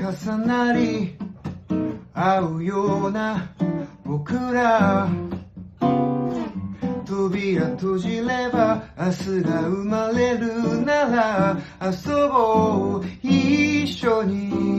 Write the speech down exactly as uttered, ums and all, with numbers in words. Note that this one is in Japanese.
重なり合うような僕ら扉閉じれば明日が生まれるなら遊ぼう一緒に